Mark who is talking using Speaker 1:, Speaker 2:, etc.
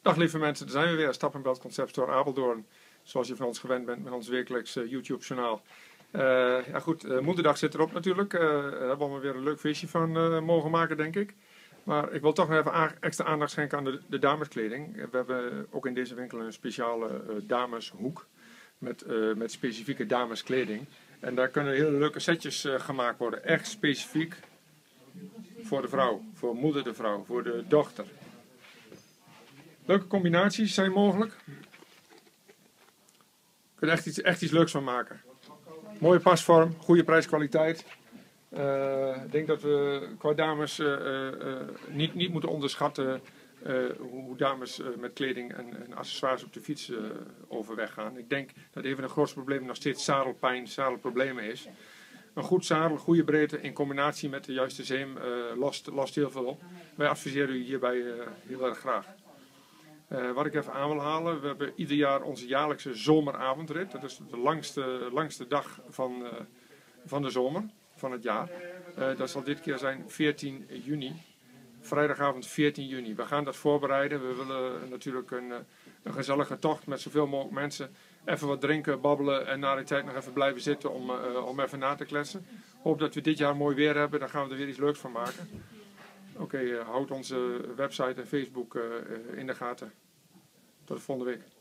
Speaker 1: Dag lieve mensen, daar zijn we weer. Stap & Belt Concept Store Apeldoorn. Zoals je van ons gewend bent met ons wekelijks YouTube kanaal. Ja goed, Moederdag zit erop natuurlijk. Daar hebben we weer een leuk feestje van mogen maken, denk ik. Maar ik wil toch nog even extra aandacht schenken aan de dameskleding. We hebben ook in deze winkel een speciale dameshoek. Met specifieke dameskleding. En daar kunnen hele leuke setjes gemaakt worden. Echt specifiek voor de vrouw. Voor moeder de vrouw. Voor de dochter. Leuke combinaties zijn mogelijk. Je kunt echt iets leuks van maken. Mooie pasvorm, goede prijs-kwaliteit. Ik denk dat we qua dames niet moeten onderschatten hoe dames met kleding en accessoires op de fiets overweg gaan. Ik denk dat een van de grootste problemen nog steeds zadelpijn, zadelproblemen is. Een goed zadel, goede breedte in combinatie met de juiste zeem lost heel veel op. Wij adviseren u hierbij heel erg graag. Wat ik even aan wil halen, we hebben ieder jaar onze jaarlijkse zomeravondrit. Dat is de langste dag van de zomer, van het jaar. Dat zal dit keer zijn 14 juni. Vrijdagavond 14 juni. We gaan dat voorbereiden. We willen natuurlijk een gezellige tocht met zoveel mogelijk mensen. Even wat drinken, babbelen en na die tijd nog even blijven zitten om even na te kletsen. Hoop dat we dit jaar mooi weer hebben, dan gaan we er weer iets leuks van maken. Oké, houd onze website en Facebook in de gaten. Tot de volgende week.